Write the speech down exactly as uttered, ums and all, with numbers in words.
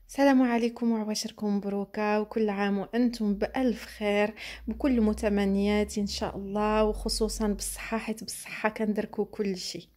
السلام عليكم وعواشركم مبروكة، وكل عام وأنتم بألف خير، بكل متمنيات إن شاء الله، وخصوصا بالصحة، حيت بالصحة كندركو كل شيء.